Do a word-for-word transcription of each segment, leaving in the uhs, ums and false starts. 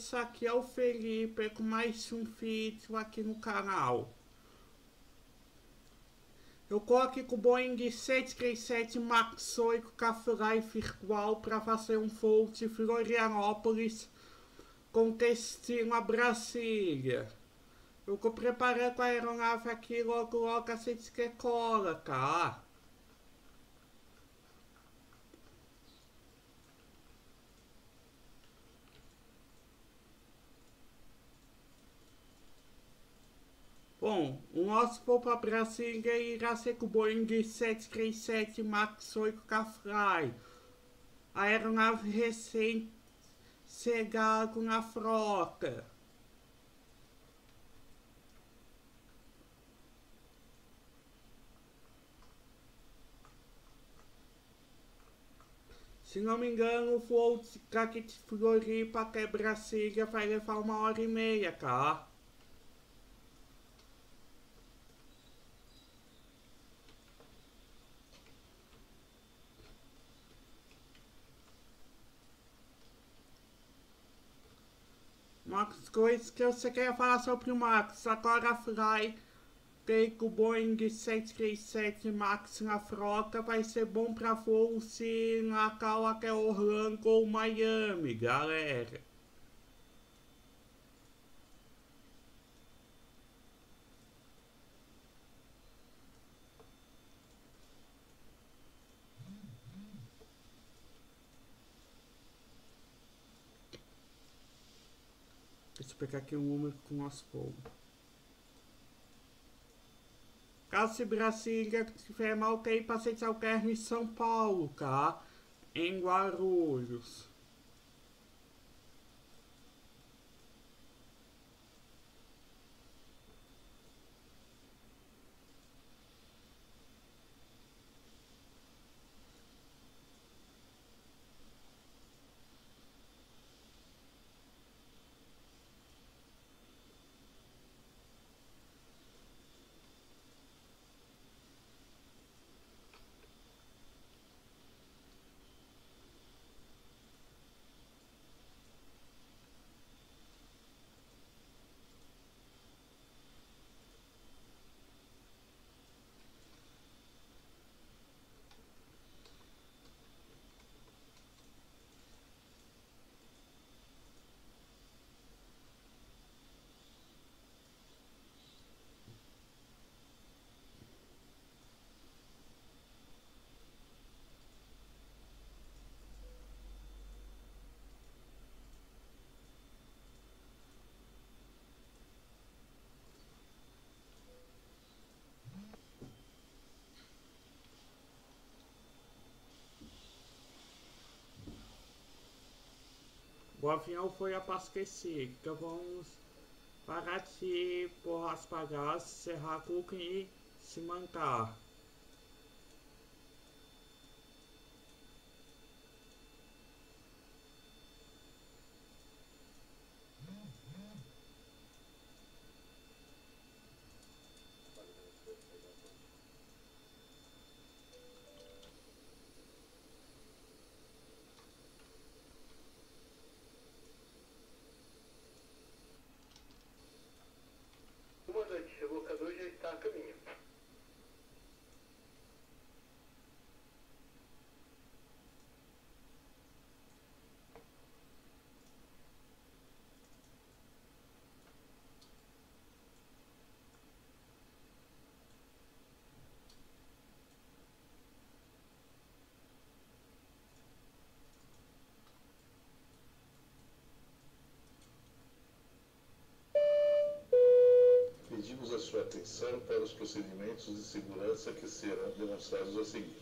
esse aqui é o Felipe com mais um vídeo aqui no canal. Eu coloquei com o Boeing sete três sete Max oito Café virtual para fazer um voo de Florianópolis com destino a Brasília. Eu tô preparando a aeronave aqui, logo logo a gente decola, tá? Bom, o nosso voo para Brasília irá ser com o Boeing sete três sete Max oito Café. A aeronave recém-chegada na frota. Se não me engano, o voo daqui de Floripa até Brasília vai levar uma hora e meia, tá? Uma coisa que você quer falar sobre o Max, agora a Fly tem com o Boeing sete três sete Max na frota, vai ser bom para voos de Natal até Orlando ou Miami, galera. Deixa eu pegar aqui o número com o nosso voo. Caso se Brasília tiver mal, tem paciente alterno em São Paulo, tá? Em Guarulhos. O avião foi abastecido, então vamos parar de porrar as bagagens, cerrar a cuca e se mancar. Comandante, o locador já está a caminho. Pedimos a sua atenção para os procedimentos de segurança que serão demonstrados a seguir.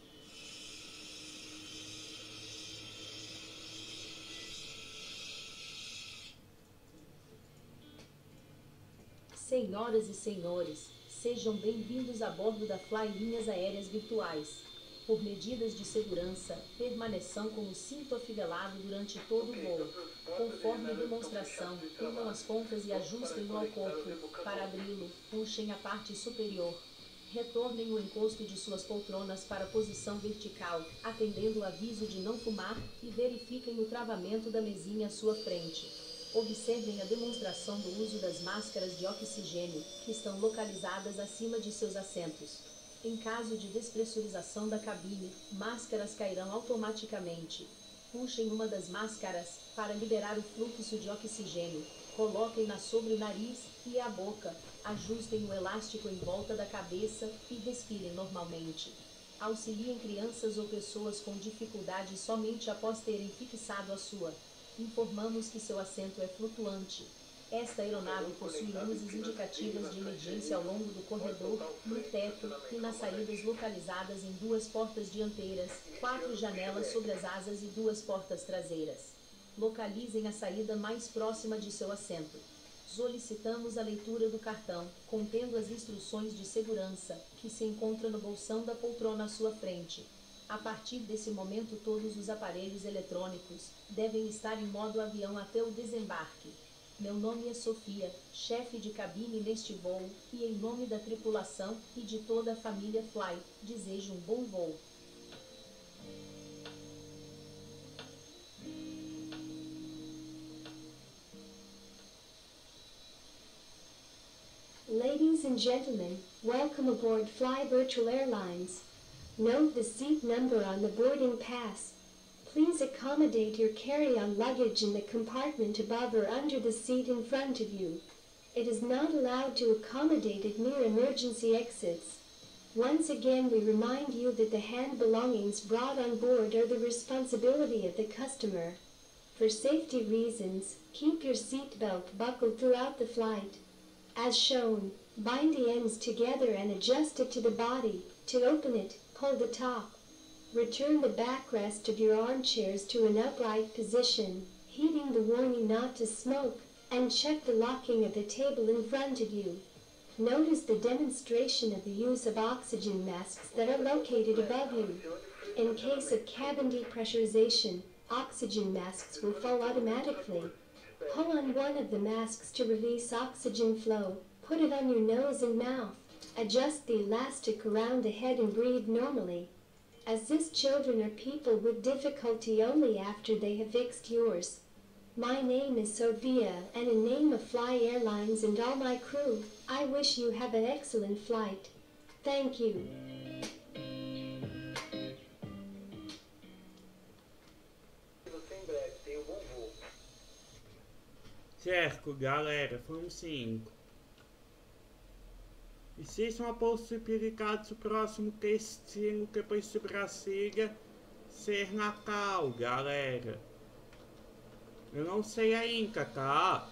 Senhoras e senhores, sejam bem-vindos a bordo da Fly Linhas Aéreas Virtuais. Por medidas de segurança, permaneçam com o cinto afivelado durante todo o voo. Conforme a demonstração, unam as pontas e ajustem-no ao corpo. Para abri-lo, puxem a parte superior. Retornem o encosto de suas poltronas para a posição vertical, atendendo o aviso de não fumar, e verifiquem o travamento da mesinha à sua frente. Observem a demonstração do uso das máscaras de oxigênio, que estão localizadas acima de seus assentos. Em caso de despressurização da cabine, máscaras cairão automaticamente. Puxem uma das máscaras para liberar o fluxo de oxigênio. Coloquem-na sobre o nariz e a boca. Ajustem o elástico em volta da cabeça e respirem normalmente. Auxiliem crianças ou pessoas com dificuldade somente após terem fixado a sua. Informamos que seu assento é flutuante. Esta aeronave possui luzes indicativas de emergência ao longo do corredor, no teto e nas saídas localizadas em duas portas dianteiras, quatro janelas sobre as asas e duas portas traseiras. Localizem a saída mais próxima de seu assento. Solicitamos a leitura do cartão, contendo as instruções de segurança, que se encontra no bolsão da poltrona à sua frente. A partir desse momento todos os aparelhos eletrônicos devem estar em modo avião até o desembarque. Meu nome é Sofia, chefe de cabine neste voo, e em nome da tripulação e de toda a família Fly, desejo um bom voo. Ladies and gentlemen, welcome aboard Fly Virtual Airlines. Note the seat number on the boarding pass. Please accommodate your carry-on luggage in the compartment above or under the seat in front of you. It is not allowed to accommodate it near emergency exits. Once again we remind you that the hand belongings brought on board are the responsibility of the customer. For safety reasons, keep your seatbelt buckled throughout the flight. As shown, bind the ends together and adjust it to the body. To open it, pull the top. Return the backrest of your armchairs to an upright position, heeding the warning not to smoke, and check the locking of the table in front of you. Notice the demonstration of the use of oxygen masks that are located above you. In case of cabin depressurization, oxygen masks will fall automatically. Pull on one of the masks to release oxygen flow. Put it on your nose and mouth. Adjust the elastic around the head and breathe normally. Assist children or people with difficulty only after they have fixed yours. My name is Sophia, and in name of Fly Airlines and all my crew, I wish you have an excellent flight. Thank you. Certo, galera, foram cinco. Existe uma possibilidade do próximo destino depois de Brasília ser Natal, galera. Eu não sei ainda, tá?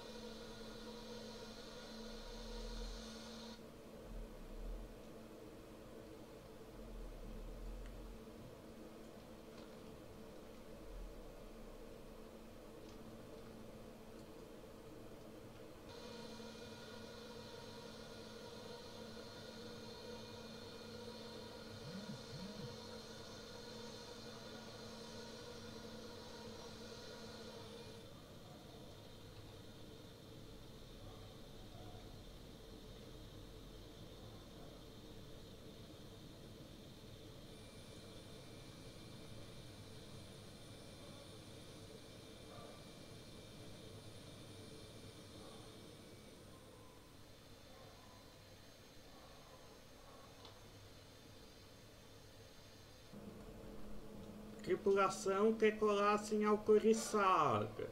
Tripulação decolasse autorizada.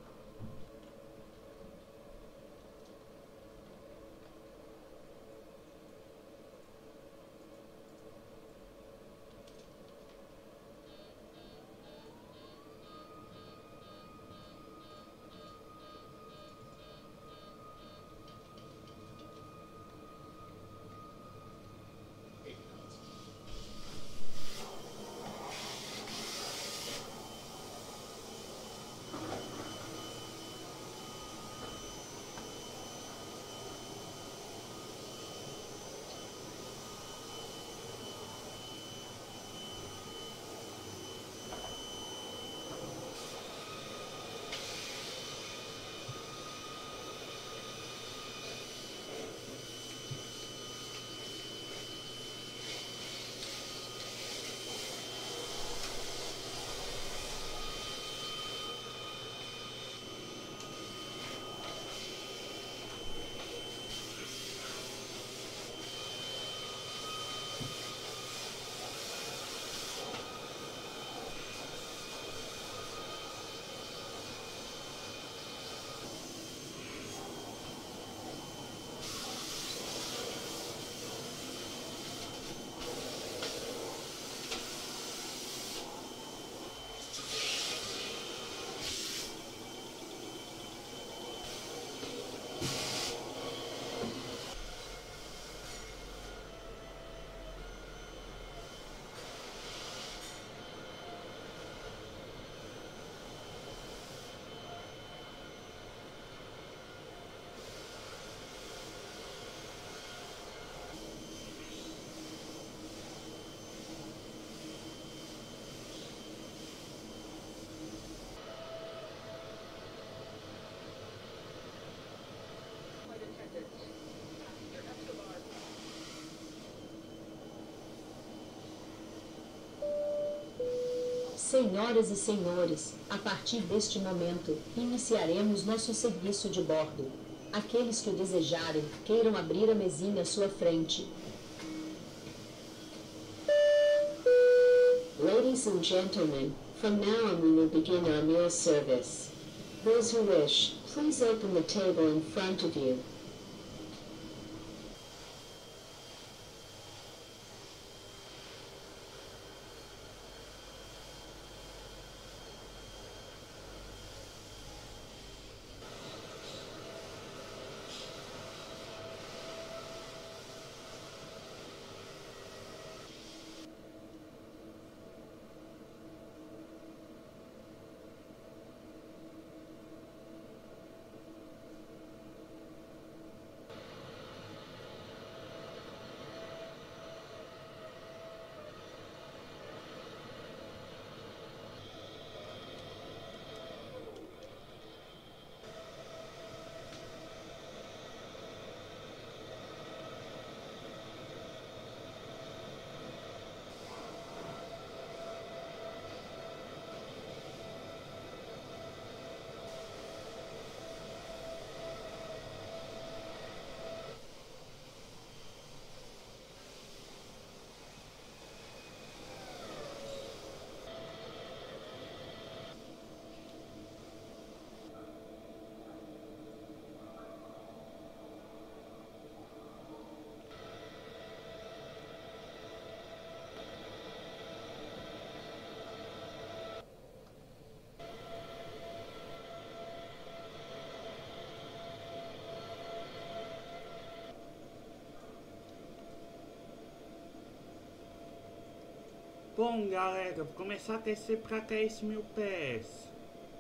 Senhoras e senhores, a partir deste momento, iniciaremos nosso serviço de bordo. Aqueles que o desejarem, queiram abrir a mesinha à sua frente. Ladies and gentlemen, from now on we will begin our meal service. Those who wish, please open the table in front of you. Bom, galera, vou começar a descer para dez mil pés.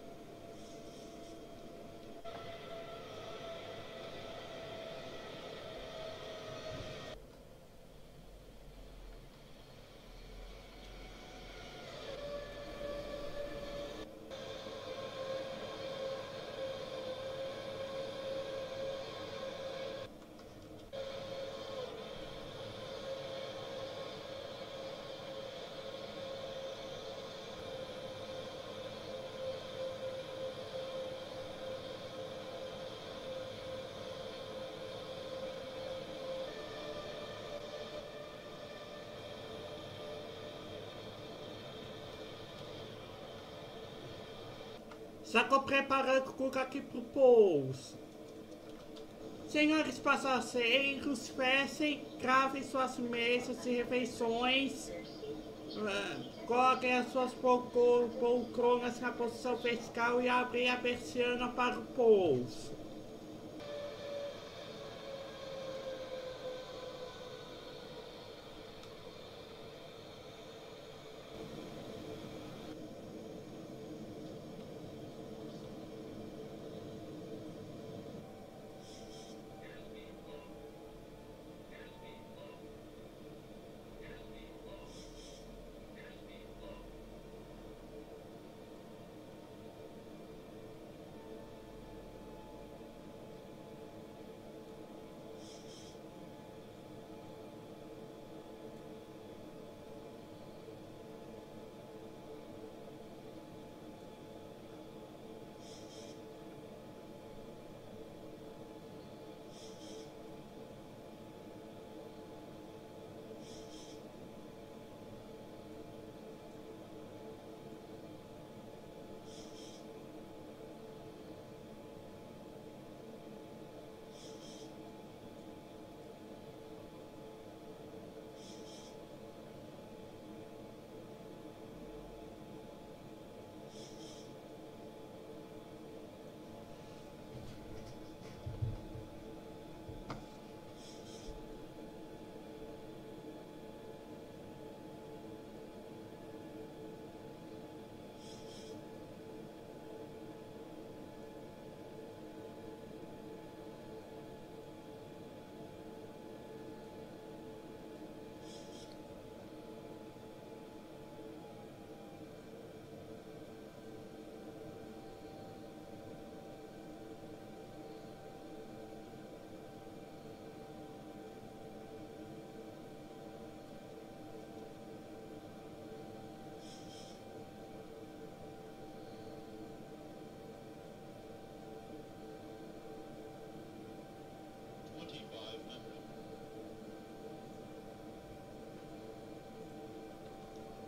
Já estou preparando tudo aqui pro pouso. Senhores passageiros, fechem, gravem suas mesas e refeições. Uh, coloquem as suas poltronas na posição vertical e abrem a persiana para o pouso.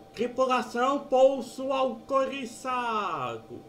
Tripulação, pouso autorizado.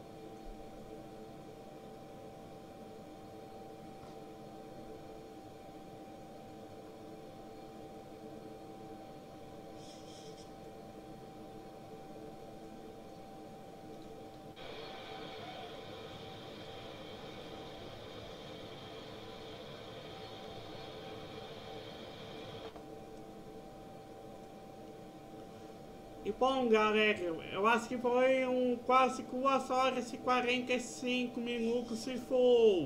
E bom, galera, eu acho que foi um, quase duas horas e quarenta e cinco minutos se for.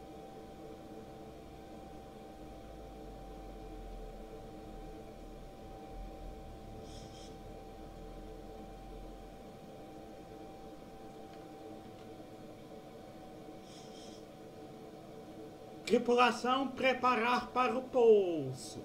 Tripulação, preparar para o pouso.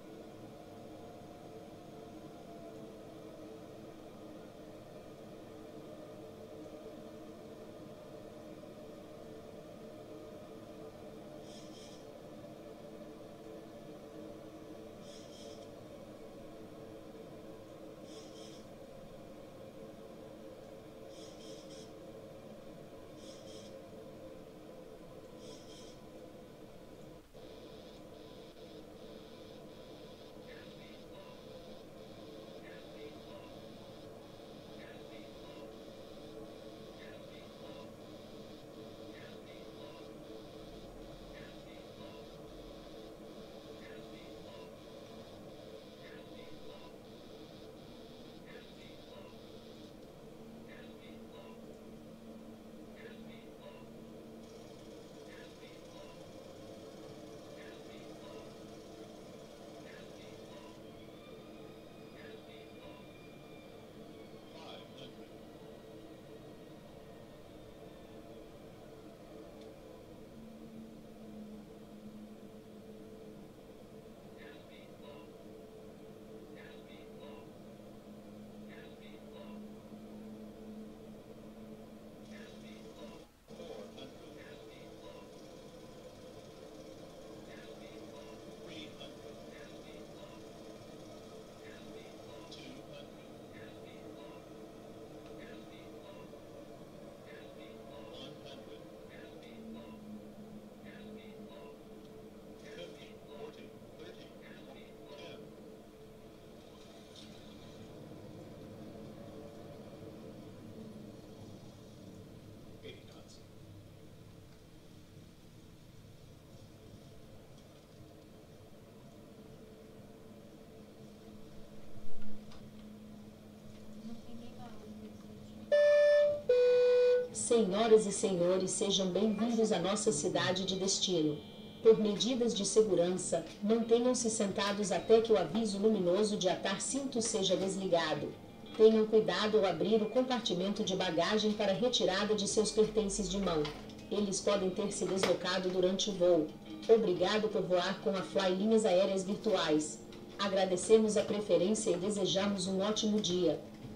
Senhoras e senhores, sejam bem-vindos à nossa cidade de destino. Por medidas de segurança, mantenham-se sentados até que o aviso luminoso de atar cinto seja desligado. Tenham cuidado ao abrir o compartimento de bagagem para retirada de seus pertences de mão. Eles podem ter se deslocado durante o voo. Obrigado por voar com a Fly Linhas Aéreas Virtuais. Agradecemos a preferência e desejamos um ótimo dia.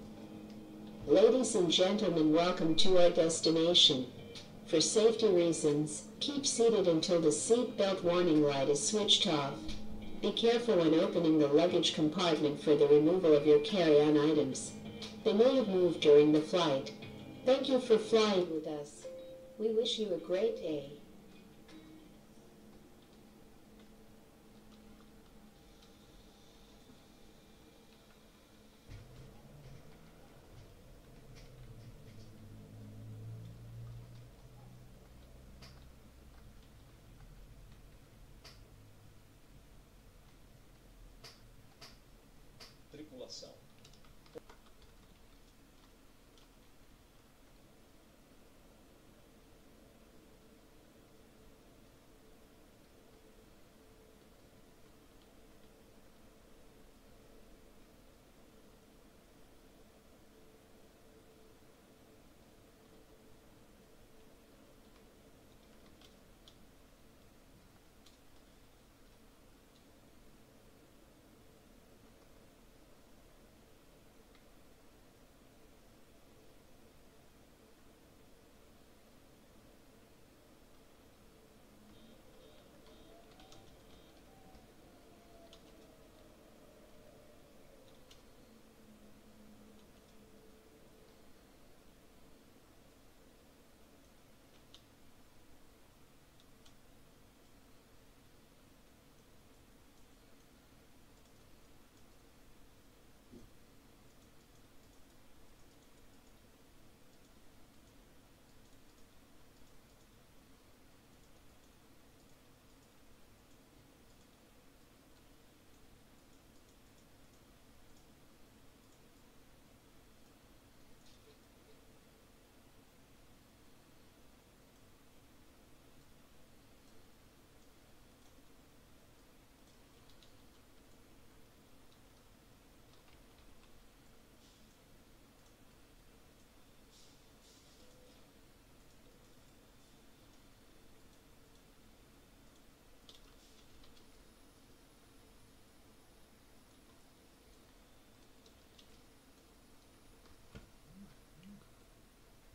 Ladies and gentlemen, welcome to our destination. For safety reasons, keep seated until the seat belt warning light is switched off. Be careful when opening the luggage compartment for the removal of your carry-on items. They may have moved during the flight. Thank you for flying with us. We wish you a great day. Tripulação.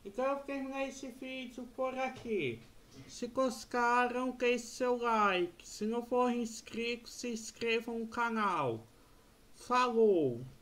Então eu terminei esse vídeo por aqui. Se gostaram, deixe seu like. Se não for inscrito, se inscreva no canal. Falou!